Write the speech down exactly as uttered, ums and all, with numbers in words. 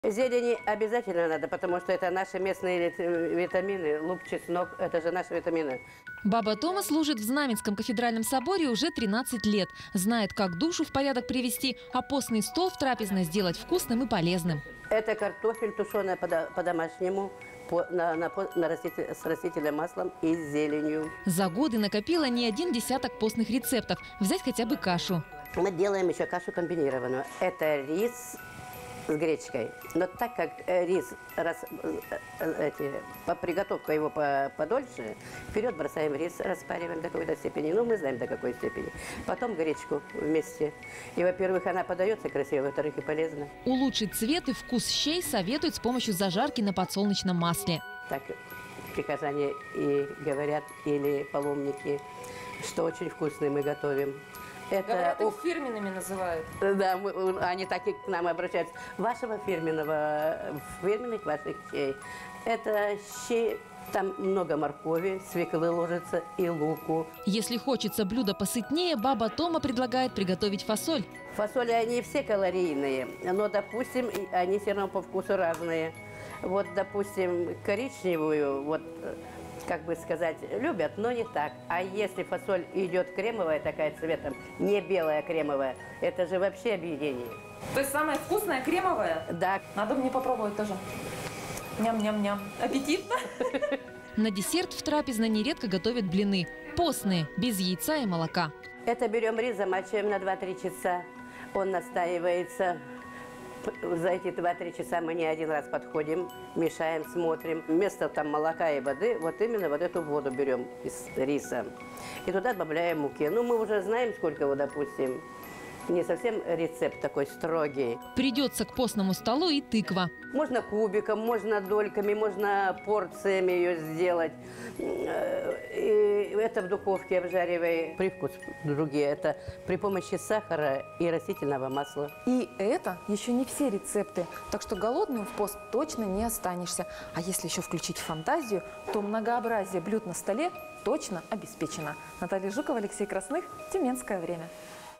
Зелени обязательно надо, потому что это наши местные витамины. Лук, чеснок – это же наши витамины. Баба Тома служит в Знаменском кафедральном соборе уже тринадцать лет. Знает, как душу в порядок привести, а постный стол в трапезной сделать вкусным и полезным. Это картофель тушеный по-домашнему, по, на, на, на раститель, с растительным маслом и зеленью. За годы накопила не один десяток постных рецептов. Взять хотя бы кашу. Мы делаем еще кашу комбинированную. Это рис с гречкой. Но так как рис, раз, эти, по приготовка его по, подольше, вперед бросаем рис, распариваем до какой-то степени. Ну, мы знаем до какой степени. Потом гречку вместе. И, во-первых, она подается красиво, во-вторых, и полезно. Улучшить цвет и вкус щей советуют с помощью зажарки на подсолнечном масле. Так прихожане и говорят, или паломники, что очень вкусные мы готовим. Это Говорят, их фирменными называют. Да, мы, они так и к нам обращаются. Вашего фирменного, фирменных ваших щей. Это щи, там много моркови, свеклы ложится и луку. Если хочется блюдо посытнее, баба Тома предлагает приготовить фасоль. Фасоли, они все калорийные, но, допустим, они все равно по вкусу разные. Вот, допустим, коричневую, вот, как бы сказать, любят, но не так. А если фасоль идет кремовая такая цветом, не белая кремовая, это же вообще объедение. То есть самая вкусная кремовая? Да. Надо мне попробовать тоже. Ням-ням-ням. Аппетитно. На десерт в трапезной нередко готовят блины. Постные, без яйца и молока. Это берем рис, замачиваем на два-три часа. Он настаивается. За эти два-три часа мы не один раз подходим, мешаем, смотрим. Вместо там молока и воды, вот именно вот эту воду берем из риса. И туда добавляем муки. Ну, мы уже знаем, сколько его, допустим. Не совсем рецепт такой строгий. Придется к постному столу и тыква. Можно кубиком, можно дольками, можно порциями ее сделать. И это в духовке обжаривай. Привкус другие. Это при помощи сахара и растительного масла. И это еще не все рецепты. Так что голодным в пост точно не останешься. А если еще включить фантазию, то многообразие блюд на столе точно обеспечено. Наталья Жукова, Алексей Красных. Тюменское время.